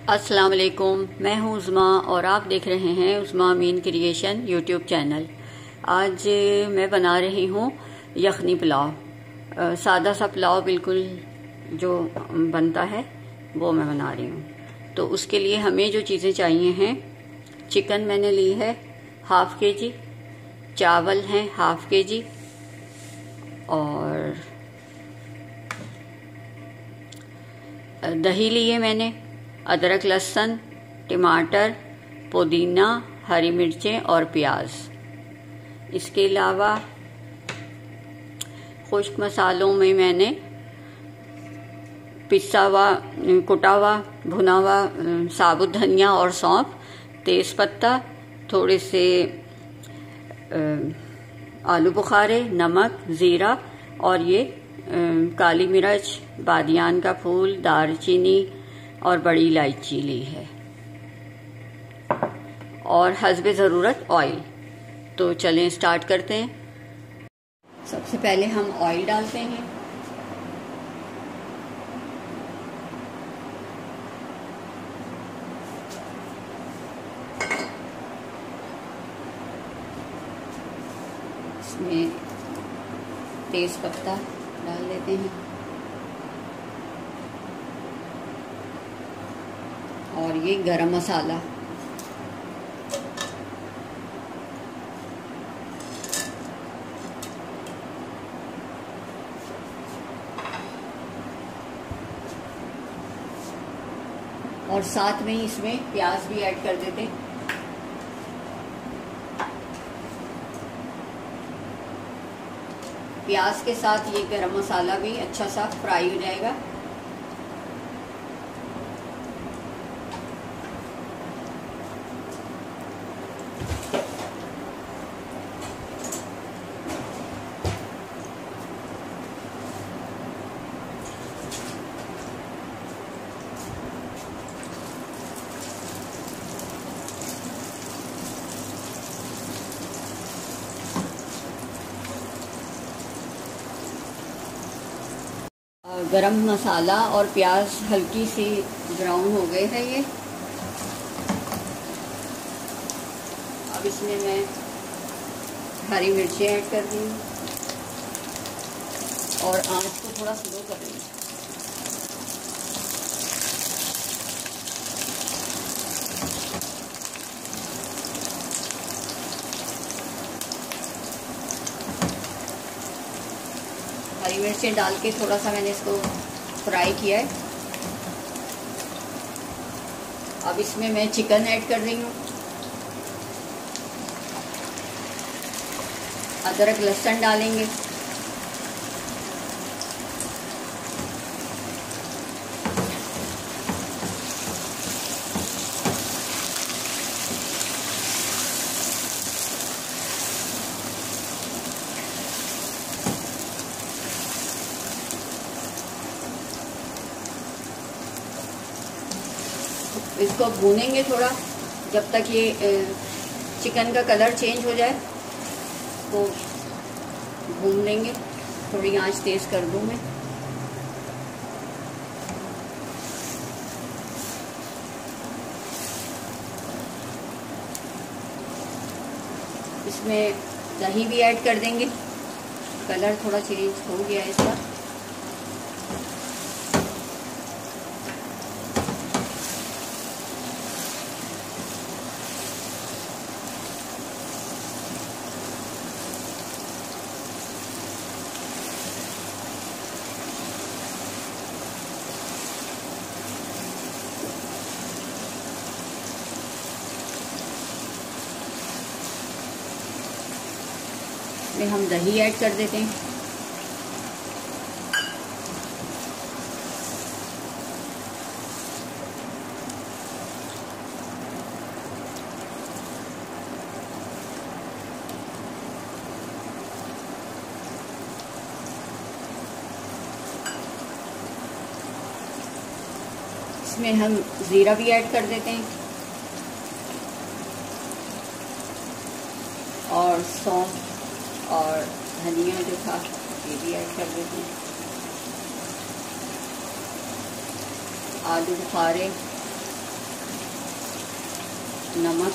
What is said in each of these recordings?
अस्सलाम वालेकुम, मैं हूँ उज़मा और आप देख रहे हैं Uzma Amin creation YouTube channel. आज मैं बना रही हूँ यखनी पुलाव। सादा सा पुलाव बिल्कुल जो बनता है वो मैं बना रही हूँ। तो उसके लिए हमें जो चीज़ें चाहिए हैं, चिकन मैंने ली है हाफ़ के जी, चावल हैं हाफ़ के जी, और दही लिए मैंने, अदरक लहसुन टमाटर पुदीना हरी मिर्चें और प्याज। इसके अलावा खुश्क मसालों में मैंने पिसा हुआ कुटा हुआ भुना हुआ साबुत धनिया और सौंफ, तेज पत्ता, थोड़े से आलू बुखारे, नमक, ज़ीरा और ये काली मिर्च, बादियान का फूल, दालचीनी और बड़ी इलायची ली है, और हस्बे ज़रूरत ऑयल। तो चलें स्टार्ट करते हैं। सबसे पहले हम ऑयल डालते हैं। इसमें तेज पत्ता डाल देते हैं और ये गरम मसाला, और साथ में ही इसमें प्याज भी ऐड कर देते। प्याज के साथ ये गरम मसाला भी अच्छा सा फ्राई हो जाएगा। गरम मसाला और प्याज हल्की सी ब्राउन हो गए हैं ये। अब इसमें मैं हरी मिर्चें ऐड कर दी और आंच को थोड़ा स्लो कर रही हूँ। हरी मिर्चें डाल के थोड़ा सा मैंने इसको फ्राई किया है। अब इसमें मैं चिकन ऐड कर रही हूँ। अदरक लहसुन डालेंगे, इसको भूनेंगे थोड़ा, जब तक ये चिकन का कलर चेंज हो जाए तो भून लेंगे। थोड़ी आंच तेज कर दूं मैं। इसमें दही भी ऐड कर देंगे। कलर थोड़ा चेंज हो गया है इसका। में हम दही ऐड कर देते हैं। इसमें हम ज़ीरा भी ऐड कर देते हैं और सौंफ और धनिया जो था ये भी ऐड कर देते हैं। आलू बुखारे नमक,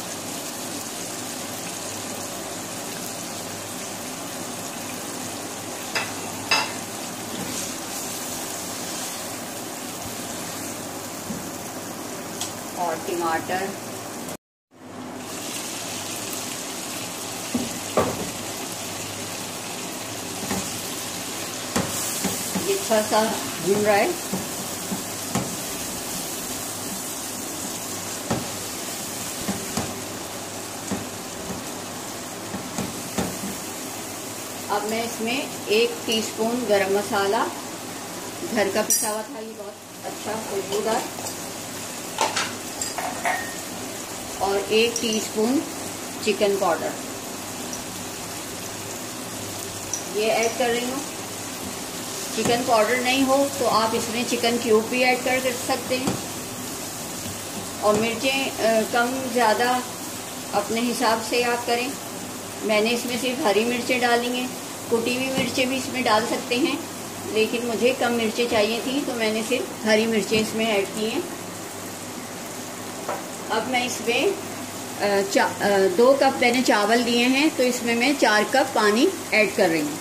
और टमाटर, ये अच्छा सा भून रहा है। अब मैं इसमें 1 टीस्पून गरम मसाला, घर का पिसा हुआ था, ये बहुत अच्छा खुशबूदार, और 1 टीस्पून चिकन पाउडर ये ऐड कर रही हूँ। चिकन पाउडर नहीं हो तो आप इसमें चिकन क्यूब भी ऐड कर सकते हैं। और मिर्चें कम ज़्यादा अपने हिसाब से आप करें। मैंने इसमें सिर्फ हरी मिर्चें डाली हैं, कुटी हुई मिर्चें भी इसमें डाल सकते हैं, लेकिन मुझे कम मिर्चें चाहिए थी तो मैंने सिर्फ हरी मिर्चें इसमें ऐड की हैं। अब मैं इसमें 2 कप मैंने चावल दिए हैं, तो इसमें मैं 4 कप पानी ऐड कर रही हूँ।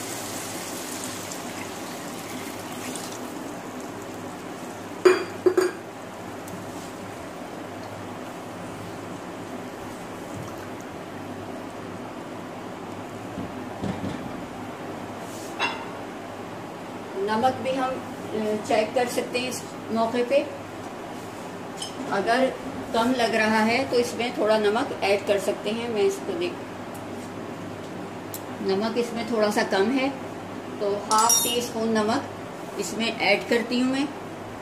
नमक भी हम चेक कर सकते हैं इस मौके पे। अगर कम लग रहा है तो इसमें थोड़ा नमक ऐड कर सकते हैं। मैं इसको नमक इसमें थोड़ा सा कम है तो 1/2 टीस्पून नमक इसमें ऐड करती हूँ मैं।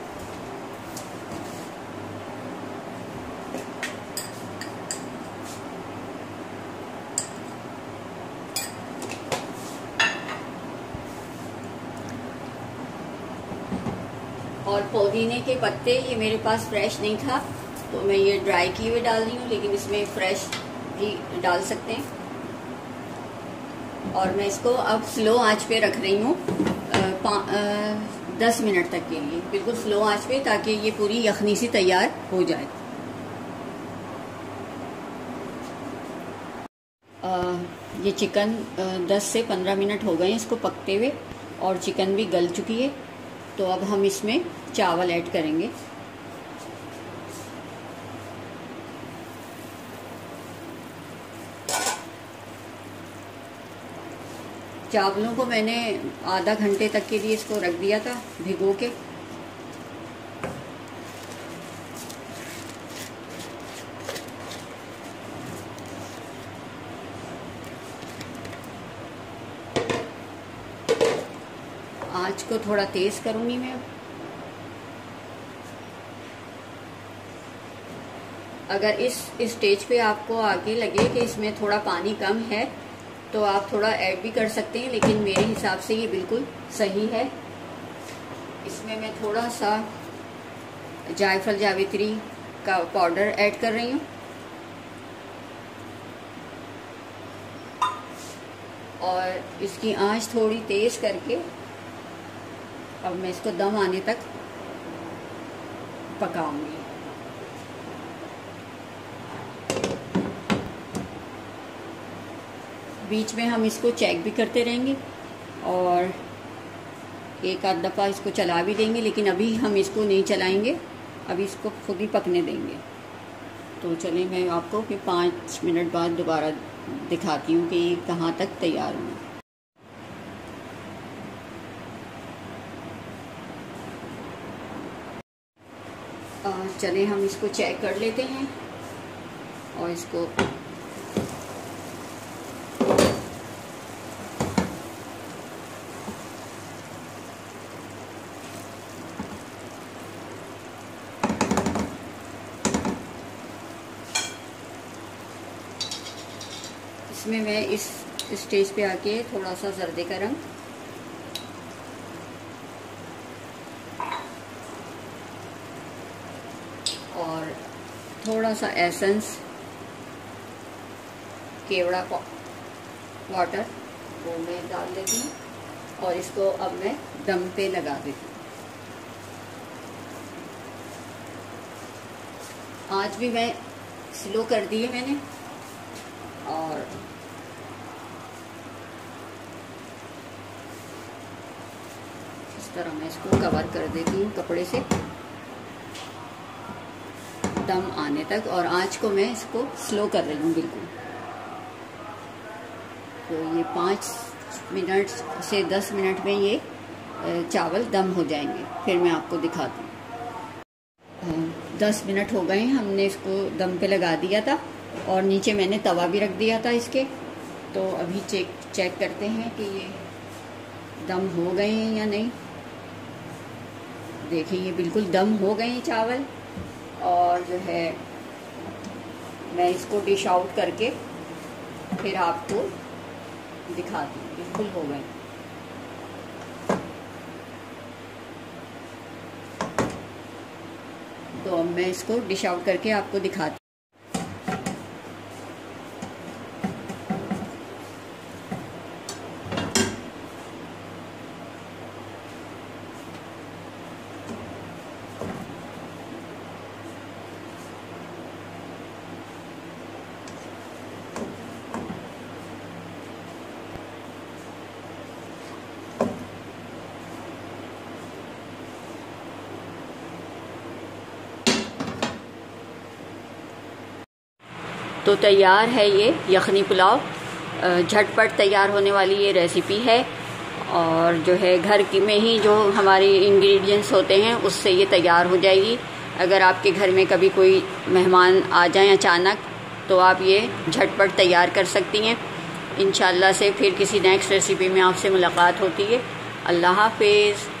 और पुदीने के पत्ते, ये मेरे पास फ्रेश नहीं था तो मैं ये ड्राई किए हुए डाल रही हूँ, लेकिन इसमें फ्रेश भी डाल सकते हैं। और मैं इसको अब स्लो आंच पे रख रही हूँ 10 मिनट तक के लिए, बिल्कुल स्लो आंच पे, ताकि ये पूरी यखनी सी तैयार हो जाए। ये चिकन 10 से 15 मिनट हो गए इसको पकते हुए, और चिकन भी गल चुकी है। तो अब हम इसमें चावल ऐड करेंगे। चावलों को मैंने आधा घंटे तक के लिए इसको रख दिया था भिगो के। आँच को थोड़ा तेज करूंगी मैं। अगर इस स्टेज पे आपको आगे लगे कि इसमें थोड़ा पानी कम है तो आप थोड़ा ऐड भी कर सकते हैं, लेकिन मेरे हिसाब से ये बिल्कुल सही है। इसमें मैं थोड़ा सा जायफल जावित्री का पाउडर ऐड कर रही हूँ, और इसकी आंच थोड़ी तेज करके अब मैं इसको दम आने तक पकाऊंगी। बीच में हम इसको चेक भी करते रहेंगे और एक आध दफ़ा इसको चला भी देंगे, लेकिन अभी हम इसको नहीं चलाएंगे, अभी इसको खुद ही पकने देंगे। तो चलिए मैं आपको फिर 5 मिनट बाद दोबारा दिखाती हूँ कि ये कहाँ तक तैयार हुआ। चलिए हम इसको चेक कर लेते हैं और इसको इसमें मैं इस स्टेज पे आके थोड़ा सा जर्दे का रंग और थोड़ा सा एसेंस केवड़ा वाटर वो मैं डाल देती हूँ, और इसको अब मैं दम पे लगा देती हूँ। आज भी मैं स्लो कर दिए मैंने और इस तरह मैं इसको कवर कर देती हूँ कपड़े से दम आने तक, और आंच को मैं इसको स्लो कर रही हूँ बिल्कुल। तो ये 5 मिनट से 10 मिनट में ये चावल दम हो जाएंगे। फिर मैं आपको दिखाती हूँ। 10 मिनट हो गए, हमने इसको दम पे लगा दिया था और नीचे मैंने तवा भी रख दिया था इसके। तो अभी चेक करते हैं कि ये दम हो गए हैं या नहीं। देखिए ये बिल्कुल दम हो गए हैं चावल, और जो है मैं इसको डिश आउट करके फिर आपको दिखाती हूँ। बिल्कुल हो गए। तो अब मैं इसको डिश आउट करके आपको दिखाती हूँ। तो तैयार है ये यखनी पुलाव। झटपट तैयार होने वाली ये रेसिपी है, और जो है घर की में ही जो हमारे इंग्रेडिएंट्स होते हैं उससे ये तैयार हो जाएगी। अगर आपके घर में कभी कोई मेहमान आ जाएं अचानक, तो आप ये झटपट तैयार कर सकती हैं। इंशाल्लाह से फिर किसी नेक्स्ट रेसिपी में आपसे मुलाकात होती है। अल्लाह हाफिज़।